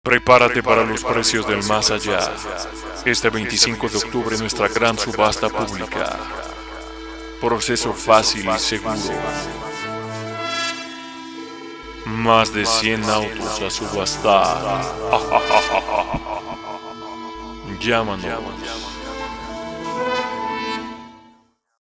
Prepárate para los precios del más allá. Este 25 de octubre nuestra gran subasta pública. Proceso fácil y seguro. Más de 100 autos a subastar. Llámanos